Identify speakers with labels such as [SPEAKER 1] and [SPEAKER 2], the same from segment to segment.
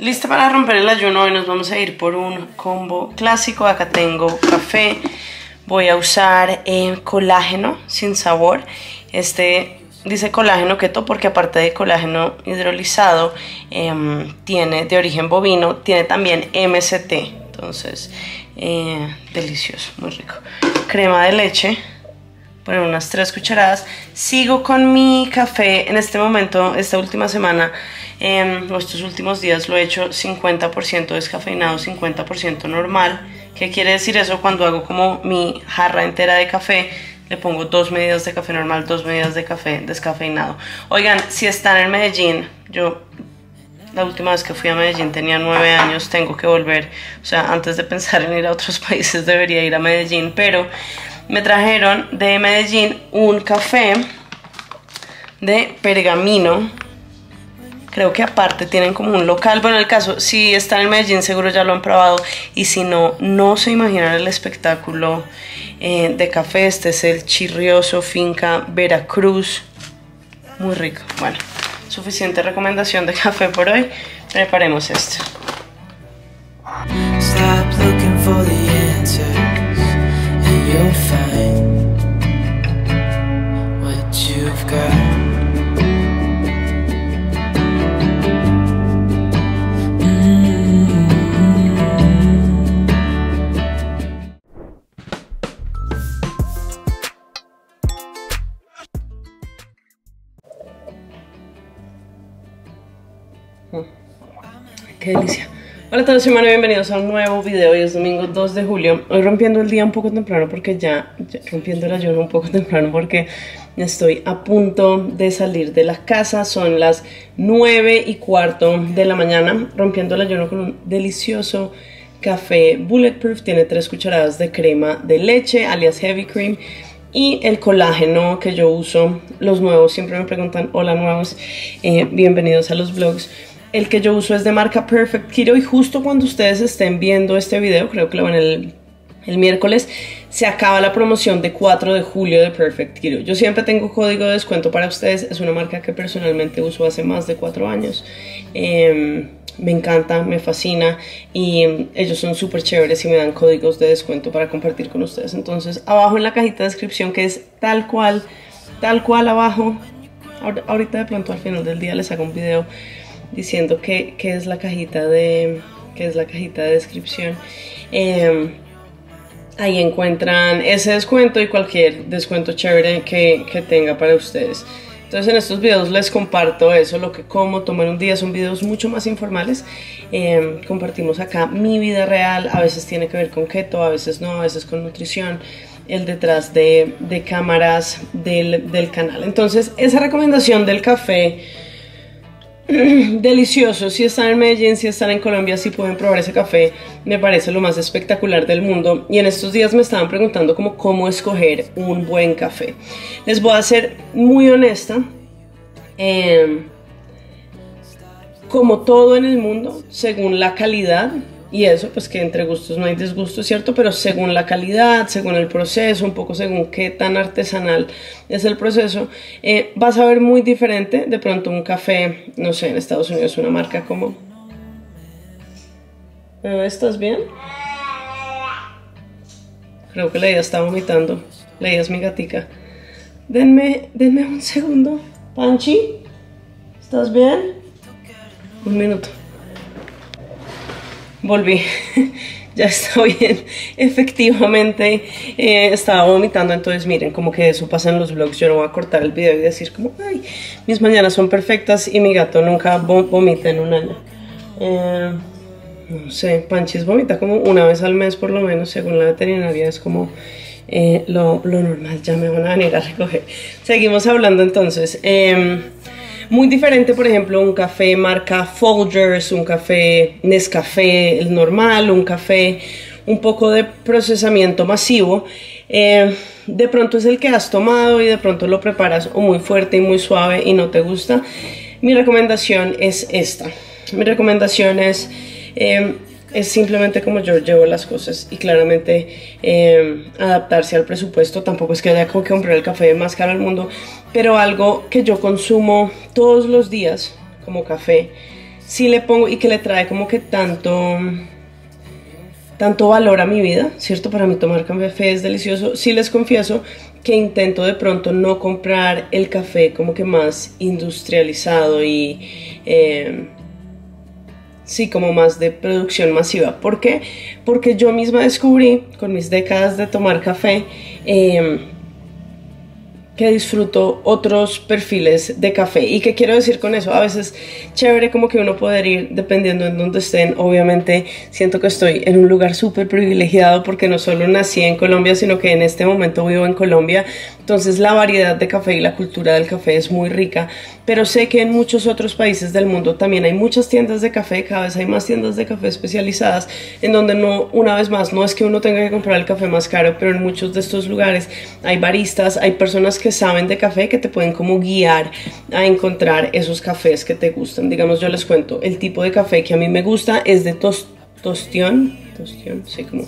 [SPEAKER 1] Lista para romper el ayuno. Hoy nos vamos a ir por un combo clásico. Acá tengo café. Voy a usar colágeno sin sabor. Este dice colágeno keto porque aparte de colágeno hidrolizado, tiene de origen bovino, tiene también MCT. Entonces, delicioso, muy rico. Crema de leche. Poner unas 3 cucharadas. Sigo con mi café en este momento, esta última semana, estos últimos días lo he hecho 50% descafeinado, 50% normal. ¿Qué quiere decir eso? Cuando hago como mi jarra entera de café, le pongo 2 medidas de café normal, 2 medidas de café descafeinado. Oigan, si están en Medellín, yo la última vez que fui a Medellín tenía 9 años, tengo que volver. O sea, antes de pensar en ir a otros países debería ir a Medellín, pero me trajeron de Medellín un café de Pergamino. Creo que aparte tienen como un local. Bueno, en el caso, si están en Medellín seguro ya lo han probado. Y si no, no se imaginan el espectáculo de café. Este es el Chirrioso Finca Veracruz. Muy rico. Bueno, suficiente recomendación de café por hoy. Preparemos esto. Stop looking for the answers and you'll find what you've got. Qué delicia. Hola a todos, soy Manu, bienvenidos a un nuevo video. Hoy es domingo 2 de julio. Hoy rompiendo el día un poco temprano porque ya rompiendo el ayuno un poco temprano porque estoy a punto de salir de la casa. Son las 9:15 de la mañana. Rompiendo el ayuno con un delicioso café Bulletproof. Tiene 3 cucharadas de crema de leche, alias Heavy Cream. Y el colágeno que yo uso, los nuevos, siempre me preguntan, hola nuevos, bienvenidos a los vlogs. El que yo uso es de marca Perfect Keto y justo cuando ustedes estén viendo este video, creo que lo ven el miércoles, se acaba la promoción de 4 de julio de Perfect Keto. Yo siempre tengo código de descuento para ustedes, es una marca que personalmente uso hace más de 4 años. Me encanta, me fascina y ellos son súper chéveres y me dan códigos de descuento para compartir con ustedes. Entonces abajo en la cajita de descripción, que es tal cual abajo, ahorita de pronto al final del día les hago un video diciendo que es la cajita de descripción. Ahí encuentran ese descuento y cualquier descuento chévere que tenga para ustedes. Entonces en estos videos les comparto eso, lo que como, tomar un día. Son videos mucho más informales. Compartimos acá mi vida real. A veces tiene que ver con keto, a veces no, a veces con nutrición, el detrás de cámaras del canal. Entonces esa recomendación del café delicioso, si están en Medellín, si están en Colombia, si pueden probar ese café, me parece lo más espectacular del mundo. Y en estos días me estaban preguntando cómo escoger un buen café. Les voy a ser muy honesta, como todo en el mundo, según la calidad, y eso pues que entre gustos no hay disgusto, ¿cierto? Pero según la calidad, según el proceso, un poco según qué tan artesanal es el proceso, vas a ver muy diferente. De pronto un café, no sé, en Estados Unidos una marca como... ¿Estás bien? Creo que Leia está vomitando. Leia es mi gatica. Denme un segundo. Panchi, ¿estás bien? Un minuto. Volví, ya está bien. Efectivamente estaba vomitando. Entonces miren, como que eso pasa en los vlogs. Yo no voy a cortar el video y decir como, ay, mis mañanas son perfectas y mi gato nunca vomita en un año. No sé, Panchis vomita como una vez al mes por lo menos, según la veterinaria. Es como lo normal. Ya me van a venir a recoger. Seguimos hablando entonces. Muy diferente, por ejemplo, un café marca Folgers, un café Nescafé, el normal, un café un poco de procesamiento masivo. De pronto es el que has tomado y de pronto lo preparas o muy fuerte y muy suave y no te gusta. Mi recomendación es esta. Mi recomendación es simplemente como yo llevo las cosas y claramente adaptarse al presupuesto. Tampoco es que haya como que comprar el café más caro del mundo, pero algo que yo consumo todos los días como café sí le pongo y que le trae como que tanto valor a mi vida, ¿cierto? Para mí tomar café es delicioso. Sí les confieso que intento de pronto no comprar el café como que más industrializado y sí, como más de producción masiva. ¿Por qué? Porque yo misma descubrí con mis décadas de tomar café que disfruto otros perfiles de café. ¿Y qué quiero decir con eso? A veces chévere como que uno poder ir dependiendo en dónde estén. Obviamente siento que estoy en un lugar súper privilegiado porque no solo nací en Colombia, sino que en este momento vivo en Colombia. Entonces la variedad de café y la cultura del café es muy rica. Pero sé que en muchos otros países del mundo también hay muchas tiendas de café, cada vez hay más tiendas de café especializadas, en donde no, una vez más, no es que uno tenga que comprar el café más caro, pero en muchos de estos lugares hay baristas, hay personas que saben de café que te pueden como guiar a encontrar esos cafés que te gustan. Digamos, yo les cuento, el tipo de café que a mí me gusta es de tostión, sí, como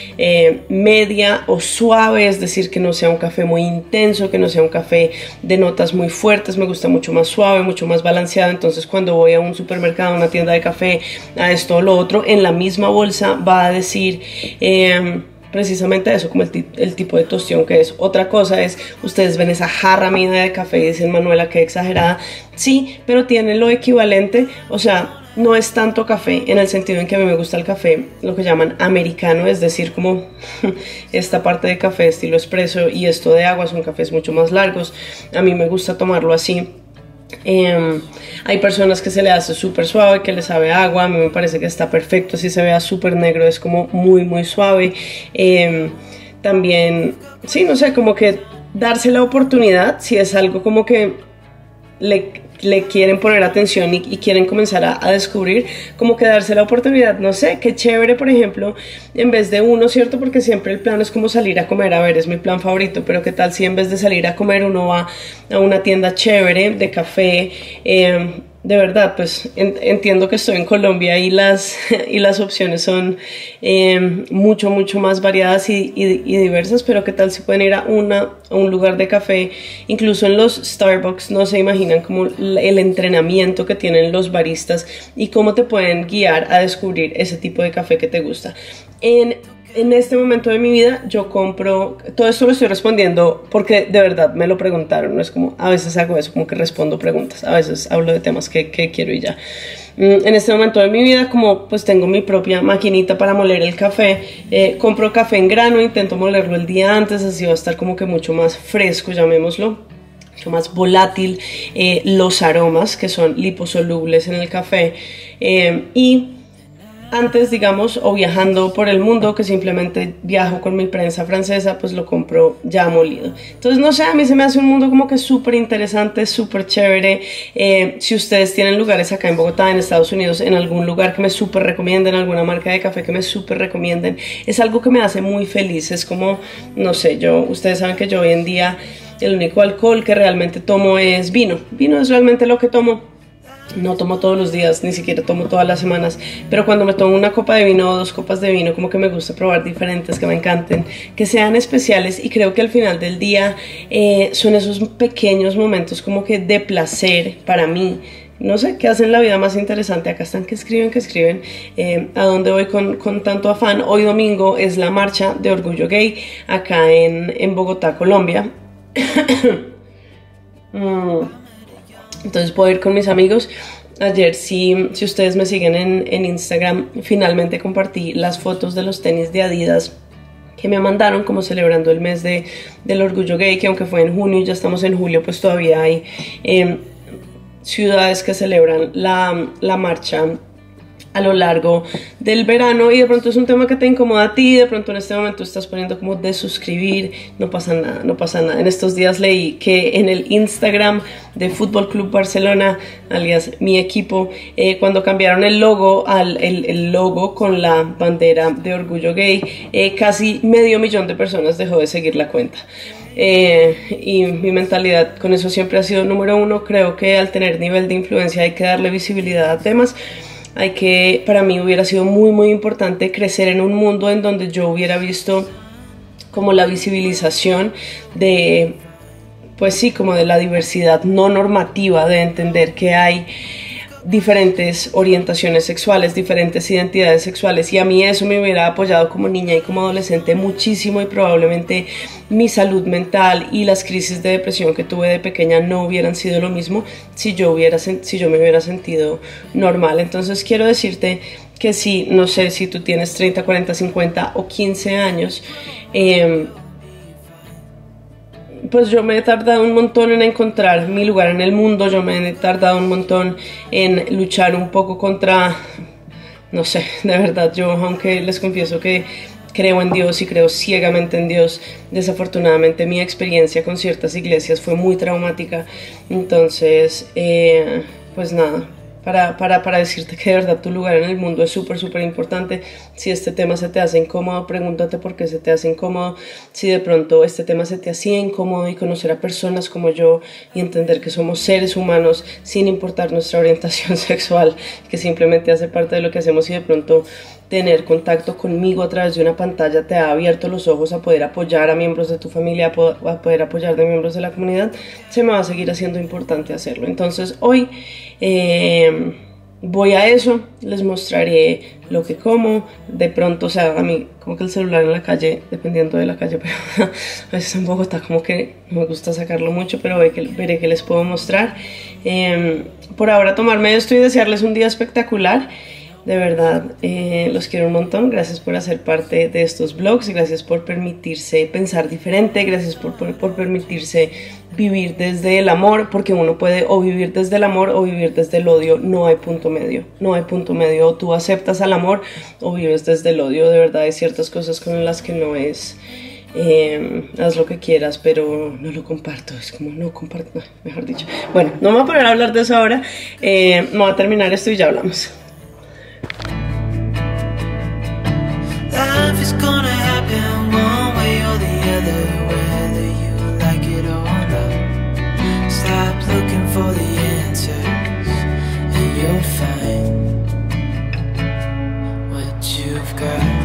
[SPEAKER 1] media o suave, es decir, que no sea un café muy intenso, que no sea un café de notas muy fuertes. Me gusta mucho más suave, mucho más balanceado. Entonces cuando voy a un supermercado, a una tienda de café, a esto o lo otro, en la misma bolsa va a decir precisamente eso, como el tipo de tostión que es. Otra cosa es, ustedes ven esa jarra mía de café y dicen, Manuela, qué exagerada. Sí, pero tiene lo equivalente, o sea, no es tanto café en el sentido en que a mí me gusta el café, lo que llaman americano, es decir, como esta parte de café estilo espresso y esto de agua son cafés mucho más largos. A mí me gusta tomarlo así. Hay personas que se le hace súper suave, que le sabe a agua. A mí me parece que está perfecto, si se vea súper negro es como muy muy suave. También, sí, no sé, como que darse la oportunidad, si es algo como que le quieren poner atención y quieren comenzar a descubrir, como que darse la oportunidad. No sé, qué chévere, por ejemplo, en vez de uno, ¿cierto? Porque siempre el plan es como salir a comer, a ver, es mi plan favorito, pero qué tal si en vez de salir a comer uno va a una tienda chévere de café. De verdad, pues entiendo que estoy en Colombia y las opciones son mucho más variadas y diversas, pero qué tal si pueden ir a un lugar de café. Incluso en los Starbucks no se imaginan como el entrenamiento que tienen los baristas y cómo te pueden guiar a descubrir ese tipo de café que te gusta. En este momento de mi vida yo compro, todo esto lo estoy respondiendo porque de verdad me lo preguntaron, no es como, a veces hago eso, como que respondo preguntas, a veces hablo de temas que quiero y ya. En este momento de mi vida, como pues tengo mi propia maquinita para moler el café, compro café en grano, intento molerlo el día antes, así va a estar como que mucho más fresco, llamémoslo, mucho más volátil, los aromas que son liposolubles en el café, y antes, digamos, o viajando por el mundo, que simplemente viajo con mi prensa francesa, pues lo compro ya molido. Entonces, no sé, a mí se me hace un mundo como que súper interesante, súper chévere. Si ustedes tienen lugares acá en Bogotá, en Estados Unidos, en algún lugar que me súper recomienden, alguna marca de café que me súper recomienden, es algo que me hace muy feliz. Es como, no sé, ustedes saben que yo hoy en día el único alcohol que realmente tomo es vino. Vino es realmente lo que tomo. No tomo todos los días, ni siquiera tomo todas las semanas, pero cuando me tomo una copa de vino o 2 copas de vino, como que me gusta probar diferentes, que me encanten, que sean especiales, y creo que al final del día son esos pequeños momentos como que de placer para mí. No sé, qué hacen la vida más interesante. Acá están que escriben. ¿A dónde voy con tanto afán? Hoy domingo es la marcha de Orgullo Gay acá en Bogotá, Colombia. Entonces puedo ir con mis amigos. Ayer, si ustedes me siguen en Instagram, finalmente compartí las fotos de los tenis de Adidas que me mandaron como celebrando el mes del orgullo gay, que aunque fue en junio y ya estamos en julio, pues todavía hay ciudades que celebran la marcha a lo largo del verano, y de pronto es un tema que te incomoda a ti, de pronto en este momento estás poniendo como de suscribir, no pasa nada. En estos días leí que en el Instagram de Fútbol Club Barcelona, alias mi equipo, cuando cambiaron el logo el logo con la bandera de orgullo gay, casi 500.000 de personas dejó de seguir la cuenta. Y mi mentalidad con eso siempre ha sido número uno. Creo que al tener nivel de influencia hay que darle visibilidad a temas. Para mí hubiera sido muy importante crecer en un mundo en donde yo hubiera visto como la visibilización de, pues sí, como de la diversidad no normativa, de entender que hay diferentes orientaciones sexuales, diferentes identidades sexuales, y a mí eso me hubiera apoyado como niña y como adolescente muchísimo, y probablemente mi salud mental y las crisis de depresión que tuve de pequeña no hubieran sido lo mismo si yo me hubiera sentido normal. Entonces quiero decirte que sí, no sé si tú tienes 30, 40, 50 o 15 años, pues yo me he tardado un montón en encontrar mi lugar en el mundo, yo me he tardado un montón en luchar un poco contra, no sé, de verdad, yo aunque les confieso que creo en Dios y creo ciegamente en Dios, desafortunadamente mi experiencia con ciertas iglesias fue muy traumática. Entonces, pues nada, para decirte que de verdad tu lugar en el mundo es súper importante. Si este tema se te hace incómodo, pregúntate por qué se te hace incómodo. Si de pronto este tema se te hacía incómodo, y conocer a personas como yo y entender que somos seres humanos sin importar nuestra orientación sexual, que simplemente hace parte de lo que hacemos, y de pronto tener contacto conmigo a través de una pantalla te ha abierto los ojos a poder apoyar a miembros de tu familia, a poder apoyar a miembros de la comunidad, se me va a seguir haciendo importante hacerlo. Entonces hoy voy a eso, les mostraré lo que como. De pronto, o sea, a mí como que el celular en la calle, dependiendo de la calle, pero a veces en Bogotá como que no me gusta sacarlo mucho, pero veré que les puedo mostrar. Por ahora tomarme esto y desearles un día espectacular. De verdad, los quiero un montón. Gracias por hacer parte de estos vlogs, gracias por permitirse pensar diferente, gracias por permitirse vivir desde el amor, porque uno puede o vivir desde el amor o vivir desde el odio. No hay punto medio, no hay punto medio. O tú aceptas al amor o vives desde el odio. De verdad hay ciertas cosas con las que no es haz lo que quieras, pero no lo comparto. Es como no comparto, mejor dicho. Bueno, no me voy a poner a hablar de eso ahora. Me voy a terminar esto y ya hablamos.
[SPEAKER 2] Life is gonna happen one way or the other, whether you like it or not. Stop looking for the answers and you'll find what you've got.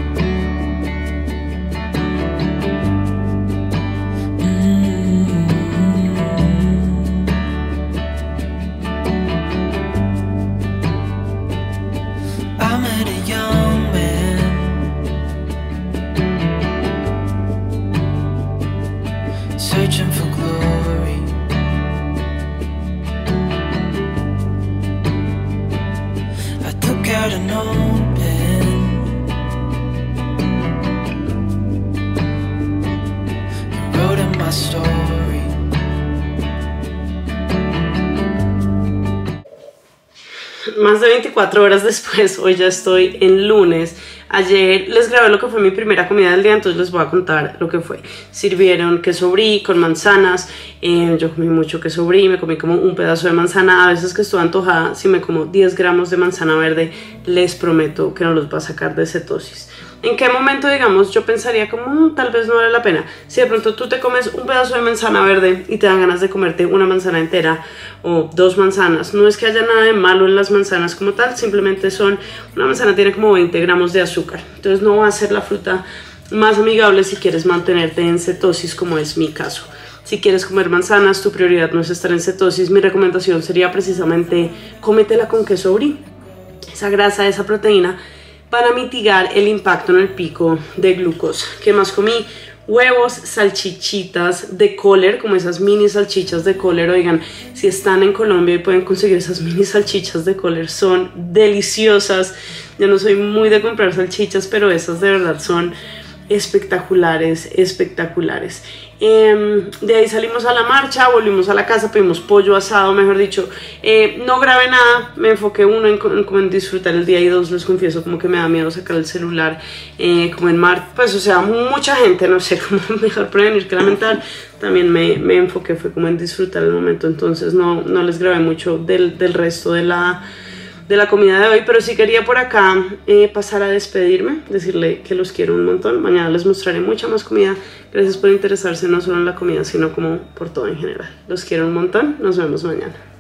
[SPEAKER 2] I met a young man searching for glory. I took out an old pen and wrote in my story.
[SPEAKER 1] Más de 24 horas después, hoy ya estoy en lunes. Ayer les grabé lo que fue mi primera comida del día, entonces les voy a contar lo que fue. Sirvieron queso brie con manzanas, yo comí mucho queso brie, me comí como un pedazo de manzana. A veces que estoy antojada, si me como 10 gramos de manzana verde, les prometo que no los va a sacar de cetosis. ¿En qué momento, digamos, yo pensaría como tal vez no vale la pena? Si de pronto tú te comes un pedazo de manzana verde y te dan ganas de comerte una manzana entera o 2 manzanas, no es que haya nada de malo en las manzanas como tal, simplemente una manzana tiene como 20 gramos de azúcar, entonces no va a ser la fruta más amigable si quieres mantenerte en cetosis, como es mi caso. Si quieres comer manzanas, tu prioridad no es estar en cetosis, mi recomendación sería precisamente cómetela con queso brie. Esa grasa, esa proteína para mitigar el impacto en el pico de glucosa. ¿Qué más comí? Huevos, salchichitas de Kohler, como esas mini salchichas de Kohler. Oigan, si están en Colombia y pueden conseguir esas mini salchichas de Kohler, son deliciosas. Yo no soy muy de comprar salchichas, pero esas de verdad son espectaculares, espectaculares. De ahí salimos a la marcha, volvimos a la casa, pedimos pollo asado, mejor dicho. No grabé nada, me enfoqué uno en disfrutar el día, y dos, les confieso, como que me da miedo sacar el celular como en mar, pues o sea, mucha gente, no sé, como mejor prevenir que lamentar. También me enfoqué, fue como en disfrutar el momento, entonces no les grabé mucho del resto de la comida de hoy, pero sí quería por acá pasar a despedirme, decirle que los quiero un montón. Mañana les mostraré mucha más comida. Gracias por interesarse no solo en la comida, sino como por todo en general. Los quiero un montón, nos vemos mañana.